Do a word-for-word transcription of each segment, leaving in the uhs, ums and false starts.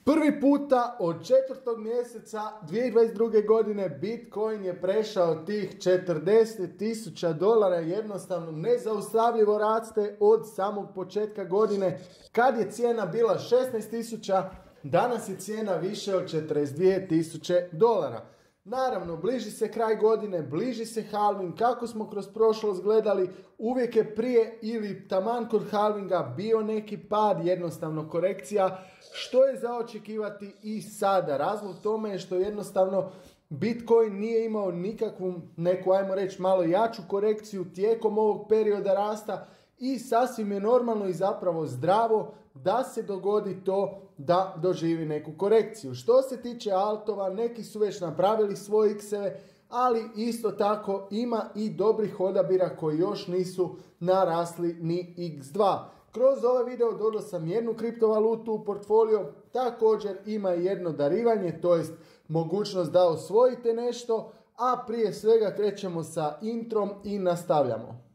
Prvi puta od četvrtog mjeseca dvije tisuće dvadeset druge godine Bitcoin je prešao tih četrdeset tisuća dolara, jednostavno nezaustavljivo raste od samog početka godine. Kad je cijena bila šesnaest tisuća, danas je cijena više od četrdeset dvije tisuće dolara. Naravno, bliži se kraj godine, bliži se halving, kako smo kroz prošlost gledali, uvijek je prije ili taman kod halvinga bio neki pad, jednostavno korekcija, što je za očekivati i sada. Razlog tome je što jednostavno Bitcoin nije imao nikakvu neku, ajmo reći, malo jaču korekciju tijekom ovog perioda rasta i sasvim je normalno i zapravo zdravo da se dogodi to da doživi neku korekciju. Što se tiče altova, neki su već napravili svoje ikseve, ali isto tako ima i dobrih odabira koji još nisu narasli ni iks dva. Kroz ovaj video dodao sam jednu kriptovalutu u portfolio, također ima jedno darivanje, to jest mogućnost da osvojite nešto, a prije svega krećemo sa introm i nastavljamo.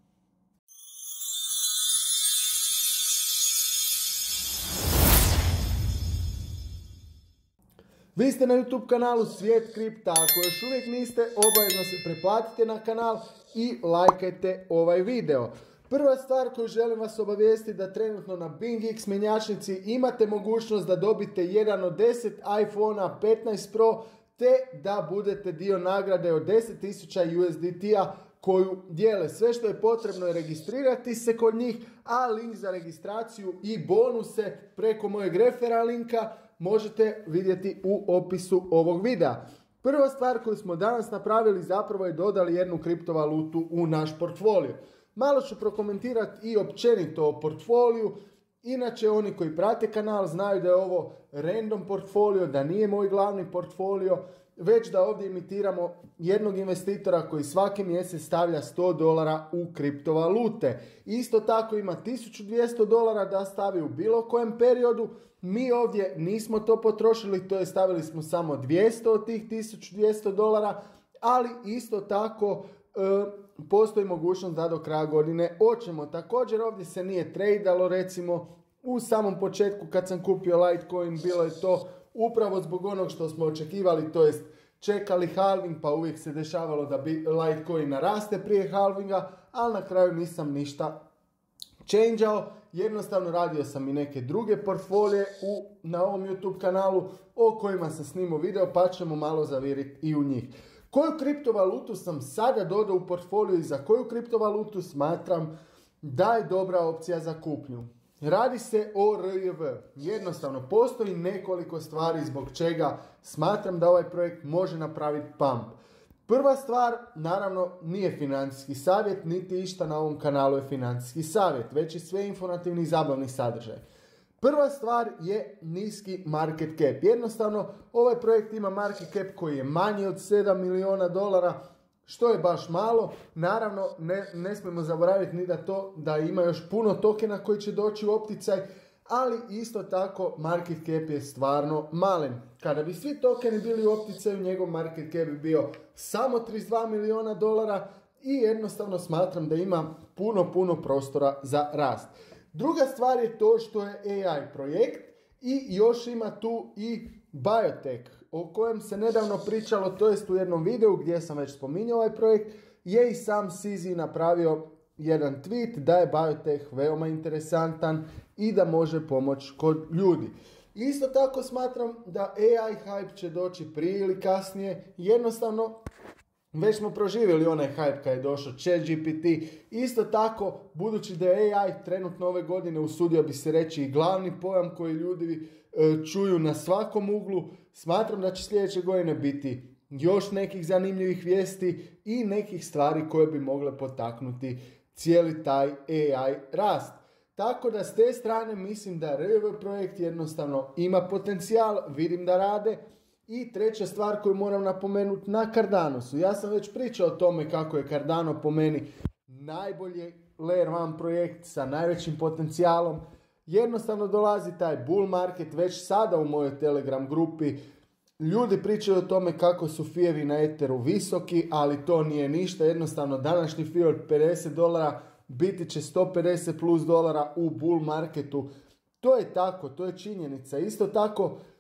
Vi ste na YouTube kanalu Svijet kripta, ako još uvijek niste, obavezno se pretplatite na kanal i lajkajte ovaj video. Prva stvar koju želim vas obavijestiti da trenutno na BingX mjenjačnici imate mogućnost da dobite jedan od deset iPhone petnaest Pro te da budete dio nagrade od deset tisuća U S D T-a koju dijele. Sve što je potrebno je registrirati se kod njih, a link za registraciju i bonuse preko mojeg refera linka možete vidjeti u opisu ovog videa. Prva stvar koju smo danas napravili zapravo je dodali jednu kriptovalutu u naš portfolio. Malo ću prokomentirati i općenito o portfoliju. Inače, oni koji prate kanal znaju da je ovo random portfolio, da nije moj glavni portfolio, već da ovdje imitiramo jednog investitora koji svaki mjesec stavlja sto dolara u kriptovalute. Isto tako ima tisuću dvjesto dolara da stavi u bilo kojem periodu. Mi ovdje nismo to potrošili, to je stavili smo samo dvjesto od tih tisuću dvjesto dolara, ali isto tako e, postoji mogućnost da do kraja godine hoćemo. Također ovdje se nije tradalo, recimo u samom početku kad sam kupio Litecoin bilo je to upravo zbog onog što smo očekivali, to jest čekali halving, pa uvijek se dešavalo da bi Litecoin naraste prije halvinga, ali na kraju nisam ništa changeao. Jednostavno radio sam i neke druge portfolije u, na ovom YouTube kanalu o kojima sam snimao video, pa ćemo malo zaviriti i u njih. Koju kriptovalutu sam sada dodao u portfolio i za koju kriptovalutu smatram da je dobra opcija za kupnju? Radi se o R J V. Jednostavno, postoji nekoliko stvari zbog čega smatram da ovaj projekt može napraviti pump. Prva stvar, naravno, nije financijski savjet, niti išta na ovom kanalu je financijski savjet, već i sve informativni i zabavni sadržaj. Prva stvar je niski market cap. Jednostavno, ovaj projekt ima market cap koji je manji od sedam milijuna dolara, što je baš malo. Naravno, ne, ne smijemo zaboraviti ni da to da ima još puno tokena koji će doći u opticaj, ali isto tako market cap je stvarno malen. Kada bi svi tokeni bili u opticaju, njegov market cap bi bio samo trideset dva milijuna dolara i jednostavno smatram da ima puno, puno prostora za rast. Druga stvar je to što je A I projekt i još ima tu i biotech o kojem se nedavno pričalo, to jest u jednom videu gdje sam već spominjao ovaj projekt, je i sam Sizi napravio jedan tweet da je biotech veoma interesantan i da može pomoći kod ljudi. Isto tako smatram da A I hype će doći prije ili kasnije, jednostavno već smo proživjeli onaj hype kad je došao ChatGPT. Isto tako, budući da je A I trenutno ove godine, usudio bi se reći, i glavni pojam koji ljudi e, čuju na svakom uglu, smatram da će sljedeće godine biti još nekih zanimljivih vijesti i nekih stvari koje bi mogle potaknuti cijeli taj A I rast. Tako da s te strane mislim da R J V projekt jednostavno ima potencijal, vidim da rade. I treća stvar koju moram napomenuti na Cardanosu. Ja sam već pričao o tome kako je Cardano po meni najbolji layer one projekt sa najvećim potencijalom. Jednostavno dolazi taj bull market već sada u mojoj Telegram grupi. Ljudi pričaju o tome kako su fijevi na Etheru visoki, ali to nije ništa. Jednostavno današnji fee od pedeset dolara biti će sto pedeset plus dolara u bull marketu. To je tako, to je činjenica. Isto tako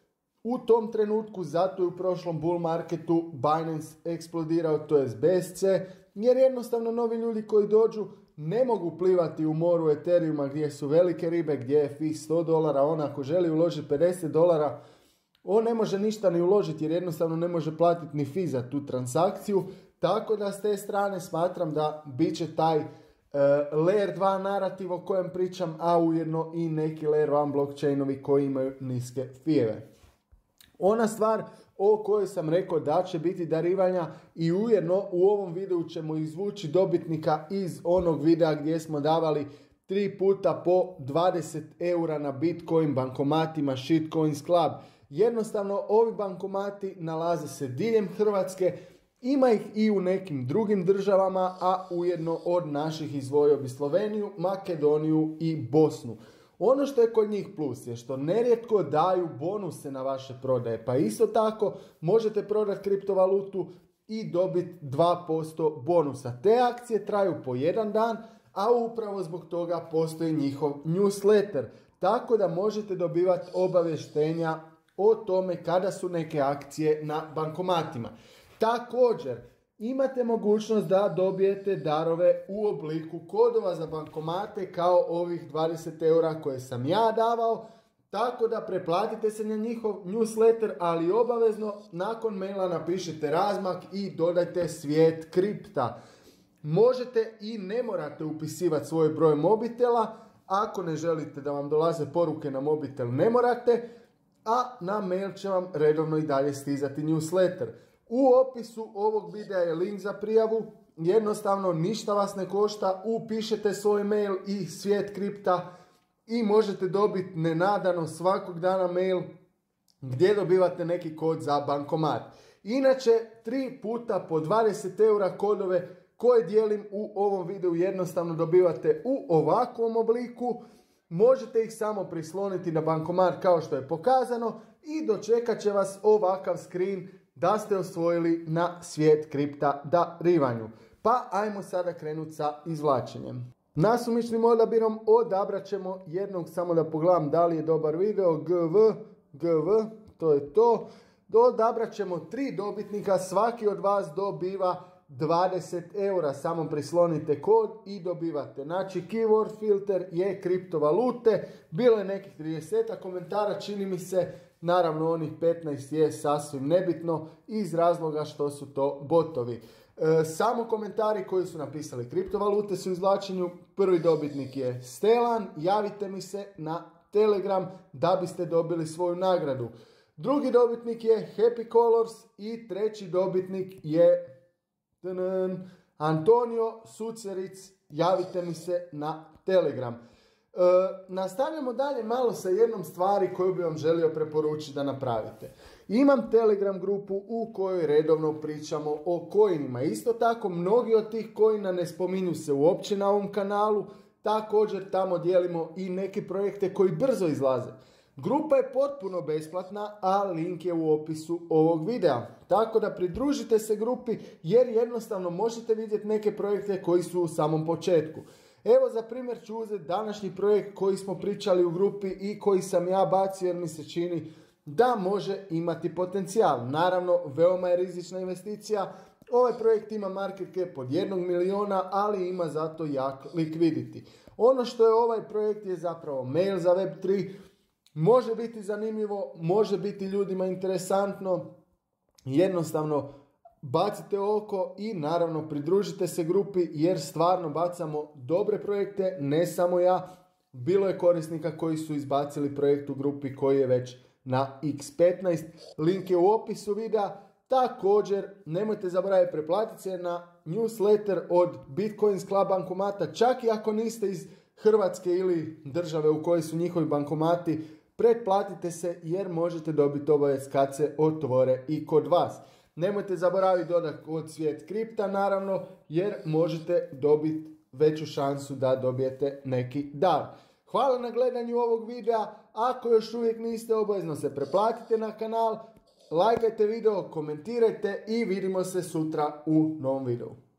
u tom trenutku, zato je u prošlom bull marketu Binance eksplodirao, to je B S C, jer jednostavno novi ljudi koji dođu ne mogu plivati u moru Ethereuma gdje su velike ribe, gdje je fee sto dolara, on ako želi uložiti pedeset dolara, on ne može ništa ni uložiti jer jednostavno ne može platiti ni fee za tu transakciju, tako da s te strane smatram da bit će taj uh, layer dva narativ o kojem pričam, a ujedno i neki layer jedan blockchainovi koji imaju niske fijeve. Ona stvar o kojoj sam rekao da će biti darivanja i ujedno u ovom videu ćemo izvući dobitnika iz onog videa gdje smo davali tri puta po dvadeset eura na Bitcoin bankomatima Shitcoins Club. Jednostavno ovi bankomati nalaze se diljem Hrvatske, ima ih i u nekim drugim državama, a ujedno od naših izdvojio bi Sloveniju, Makedoniju i Bosnu. Ono što je kod njih plus je što nerijetko daju bonuse na vaše prodaje, pa isto tako možete prodati kriptovalutu i dobiti dva posto bonusa. Te akcije traju po jedan dan, a upravo zbog toga postoji njihov newsletter, tako da možete dobivati obavještenja o tome kada su neke akcije na bankomatima. Također, imate mogućnost da dobijete darove u obliku kodova za bankomate kao ovih dvadeset eura koje sam ja davao, tako da preplatite se na njihov newsletter, ali obavezno nakon maila napišite razmak i dodajte svijet kripta. Možete i ne morate upisivati svoj broj mobitela, ako ne želite da vam dolaze poruke na mobitel ne morate, a na mail će vam redovno i dalje stizati newsletter. U opisu ovog videa je link za prijavu, jednostavno ništa vas ne košta, upišete svoj mail i svijet kripta i možete dobiti nenadano svakog dana mail gdje dobivate neki kod za bankomat. Inače, tri puta po dvadeset eura kodove koje dijelim u ovom videu jednostavno dobivate u ovakvom obliku. Možete ih samo prisloniti na bankomat kao što je pokazano i dočekat će vas ovakav screen da ste osvojili na svijet kripta darivanju. Pa ajmo sada krenuti sa izvlačenjem. Nasumičnim odabirom odabrat ćemo jednog, samo da pogledam da li je dobar video, G V, G V, to je to. Odabrat ćemo tri dobitnika, svaki od vas dobiva dvadeset eura, samo prislonite kod i dobivate. Znači, keyword filter je kriptovalute, bilo je nekih trideset komentara, čini mi se, naravno onih petnaest je sasvim nebitno iz razloga što su to botovi. E, samo komentari koji su napisali kriptovalute su u izvlačenju. Prvi dobitnik je Stellan, javite mi se na Telegram da biste dobili svoju nagradu. Drugi dobitnik je Happy Colors i treći dobitnik je Antonio Suceric, javite mi se na Telegram. E, nastavljamo dalje malo sa jednom stvari koju bi vam želio preporučiti da napravite. Imam Telegram grupu u kojoj redovno pričamo o coinima. Isto tako, mnogi od tih coina ne spominju se uopće na ovom kanalu. Također tamo dijelimo i neke projekte koji brzo izlaze. Grupa je potpuno besplatna, a link je u opisu ovog videa. Tako da pridružite se grupi jer jednostavno možete vidjeti neke projekte koji su u samom početku. Evo za primjer ću uzeti današnji projekt koji smo pričali u grupi i koji sam ja bacio jer mi se čini da može imati potencijal. Naravno, veoma je rizična investicija. Ovaj projekt ima market cap od jednog miliona, ali ima zato jak liquidity. Ono što je ovaj projekt je zapravo mail za web tri. Može biti zanimljivo, može biti ljudima interesantno. Jednostavno bacite oko i naravno pridružite se grupi jer stvarno bacamo dobre projekte, ne samo ja. Bilo je korisnika koji su izbacili projekt u grupi koji je već na iks petnaest. Link je u opisu videa. Također nemojte zaboraviti preplatiti se na newsletter od Bitcoins Club bankomata, čak i ako niste iz Hrvatske ili države u kojoj su njihovi bankomati. Pretplatite se jer možete dobiti obavijest kad se otvore i kod vas. Nemojte zaboraviti dodati kod svijet kripta naravno jer možete dobiti veću šansu da dobijete neki dar. Hvala na gledanju ovog videa. Ako još uvijek niste, obavezno se pretplatite na kanal, lajkajte video, komentirajte i vidimo se sutra u novom videu.